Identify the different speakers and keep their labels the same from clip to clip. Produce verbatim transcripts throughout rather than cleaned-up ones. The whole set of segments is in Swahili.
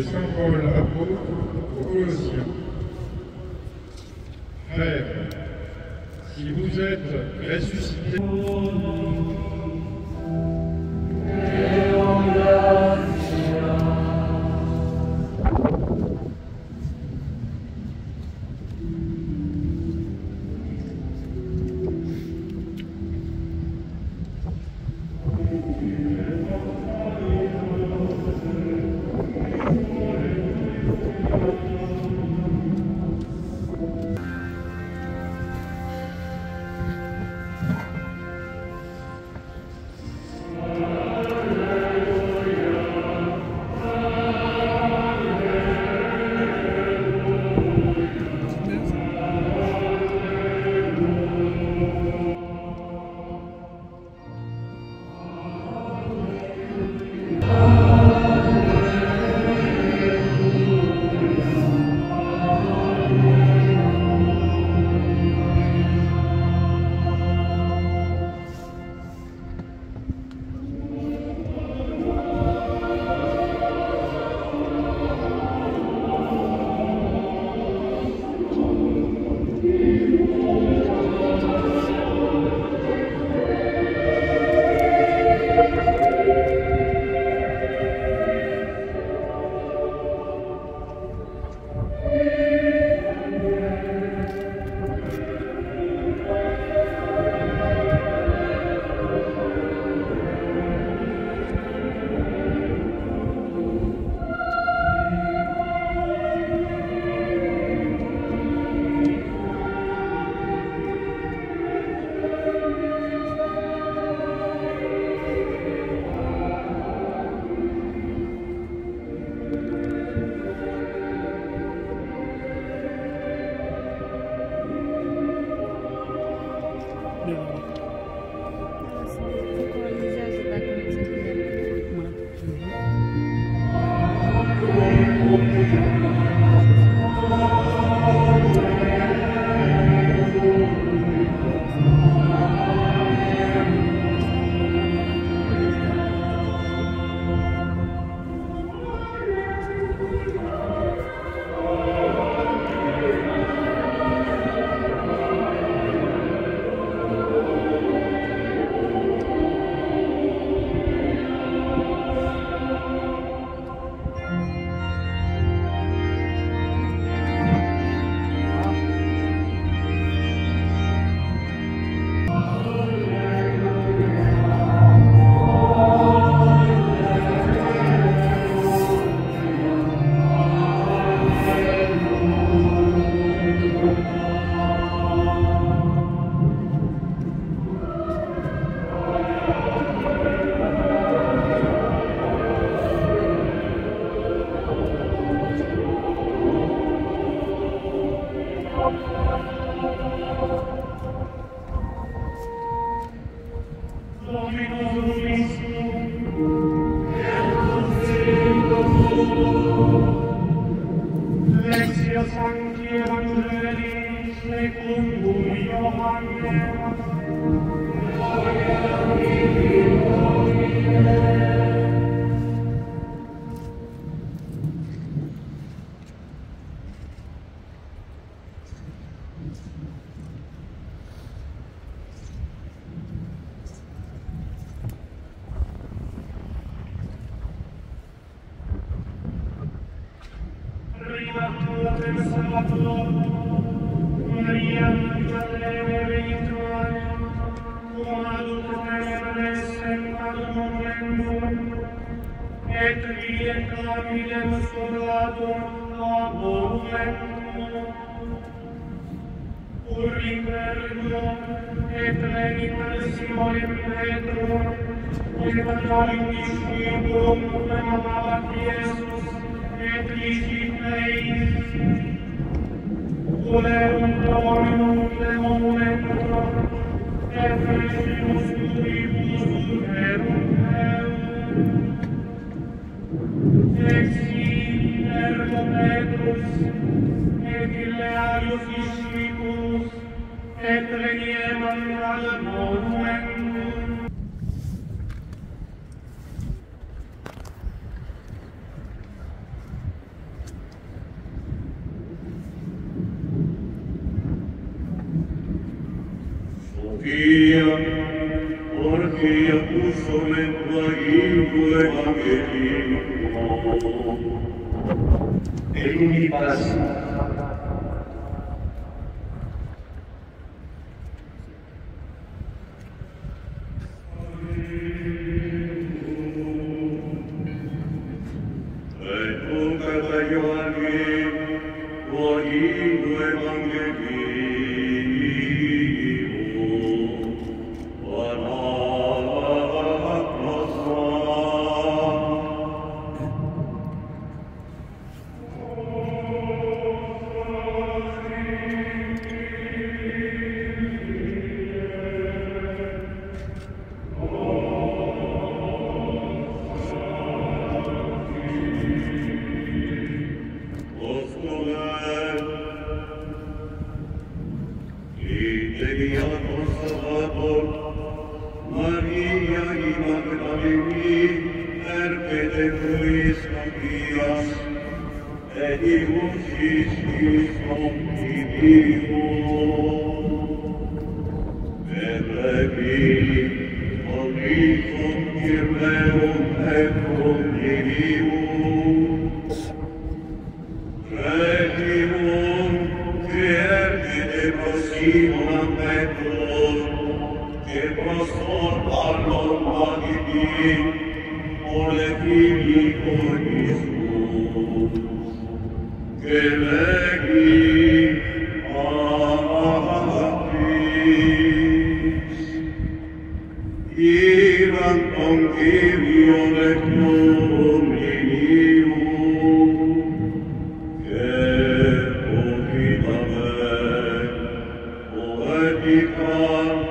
Speaker 1: saint Paul apôtre aux Colossiens. Frères, si vous êtes ressuscités,
Speaker 2: Sofía, porque puso en tu aguijo evangelio.
Speaker 3: En mi paz.
Speaker 2: Maria y Magdalene, erpete tuis Matthias, et ius Iistis omnibus. Verlegi, omnium irmeum et omnivius. Requimum, fierte prosimum Petrum, che prostor allor magini, ole figli con Iisus, che leghi amis, iram concilio lectum Divinium, che confidament poetica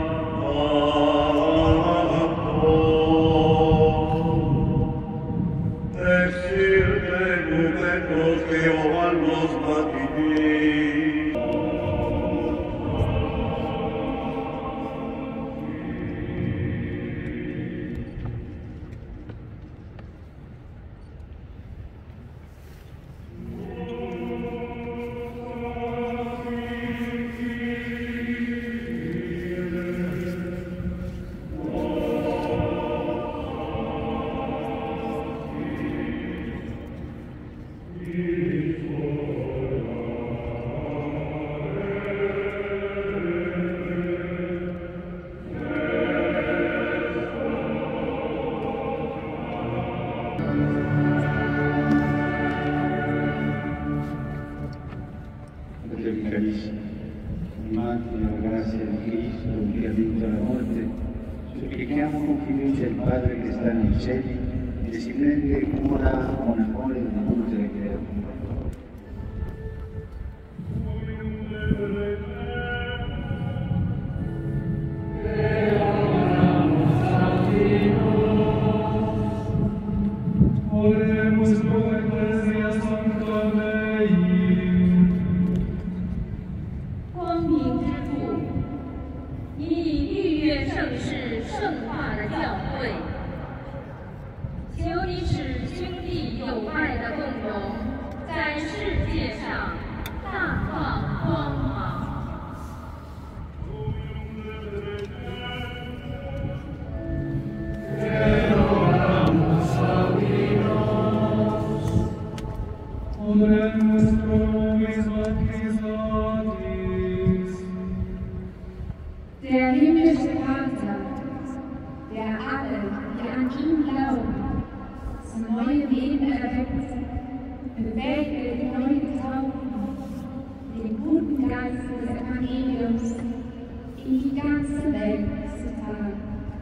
Speaker 3: Amati nella grazia di Cristo che ha vinto la morte, supplichiamo con fiducia il Padre che sta nei cieli e si prende cura con amore di tutte le creature.
Speaker 4: Der himmlische Vater, der alle, die an ihn glauben, zum neuen Leben erweckt, bewählte die neu Getauften, den guten Geist des Evangeliums in die ganze Welt zu tragen.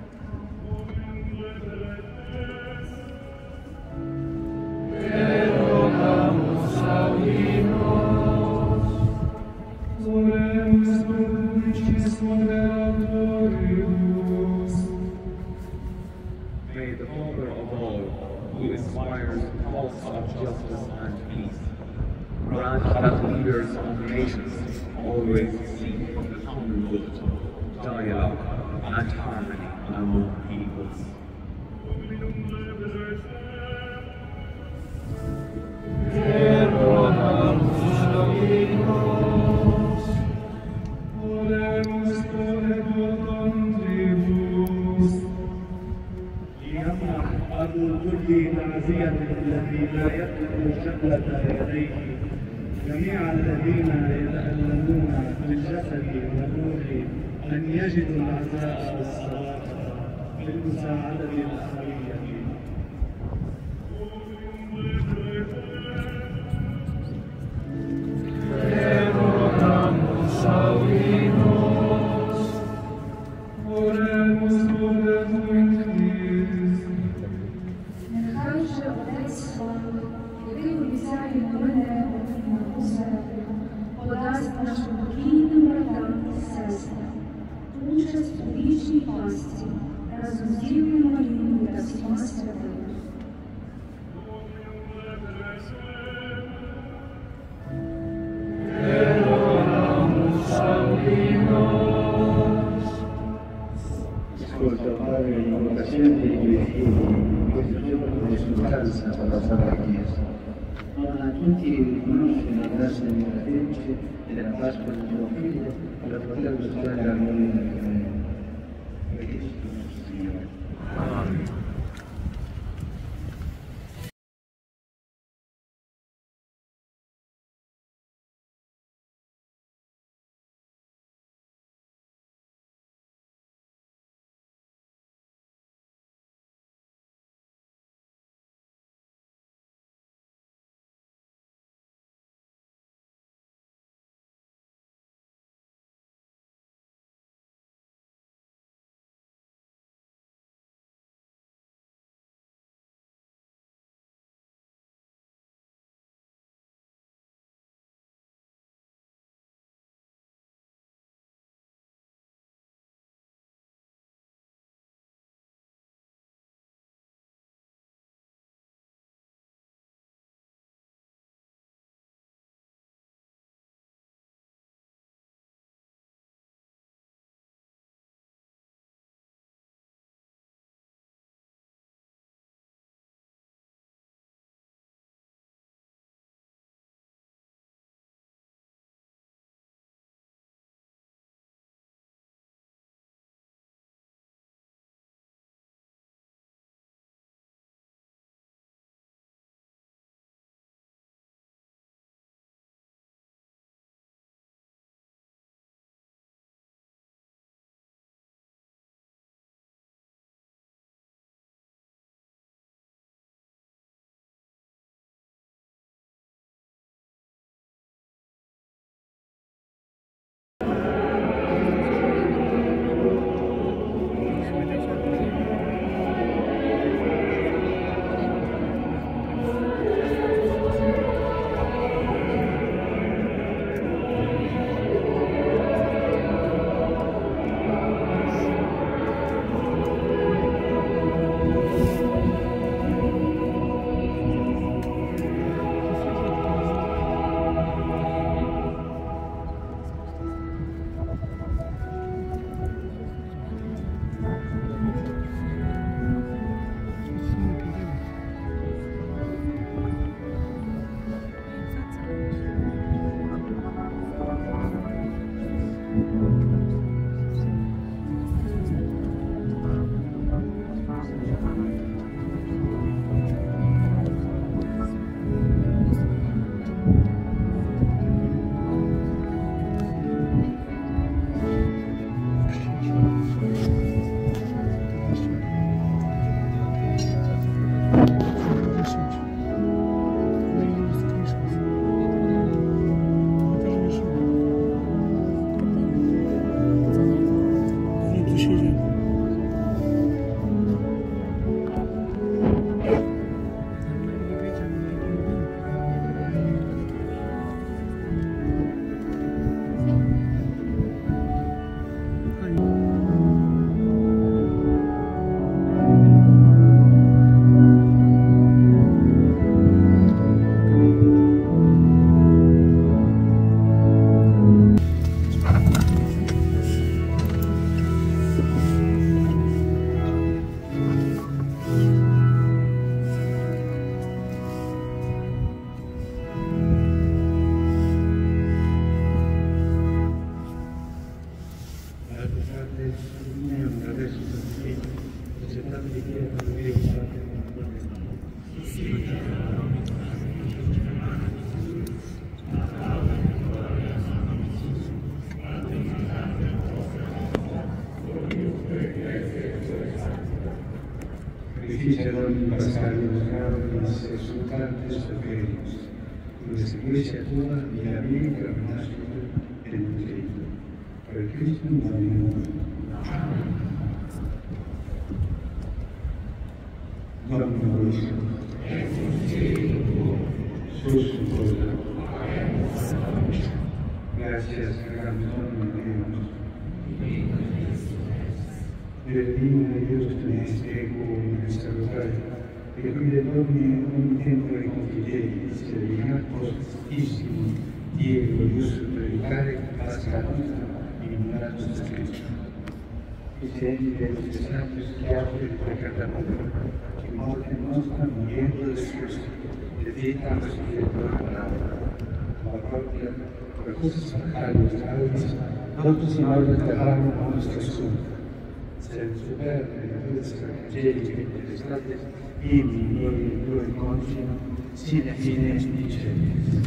Speaker 5: May the Father of all, who inspires thoughts of justice and peace, grant that leaders of the nations always seek the common good, dialogue, and harmony among peoples.
Speaker 6: Oremus pro
Speaker 3: ثبت يديه جميع الذين يتألمون بالجسد والروح أن يجدوا العزاء والصلاة للمساعدة الأخوية.
Speaker 4: Najrajsze Odejstwo, jakiego pisali młode Marusa, podaсть naszym bogijnym bratам i sestram участь у вічній пасті разом з Дівою Марією та всіма святими.
Speaker 3: Ascolta, Padre, l'invocazione dei tuoi figli, in questo giorno di esultanza per la Santa Chiesa. Dona a tutti di riconoscere la grazia della felice e della Pasqua del tuo Figlio, per la fratello spirituale dell'armonia del Cristo. Benedicito nostro Signore. Amen. Cicerón Pascal Carlos exultantes superiores, pues Iglesia toda y la vida nascita en Cristo. Per Cristo Domino. Domino Lucio. Sus cosa. Gracias, gran Domino Dios. Benedina Dios tu espejo in salutare, e qui le donne un tempo di confidei, serenatos istimo, die glorioso predicare, pasca nostra, in ignoratus Cristo. E se egli de los santos que apre il peccatamento, che morte nostra, muriendo de Cristo, de vita spiritual palabra, la propria, per cosas bajalos, alvis, dotus in ora terrano nostra sua, senza perdere la dulce evangeliche delle strade, ibi noi e due consino, sine fine dicetis.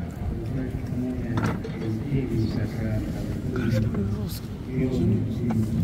Speaker 3: Carlos.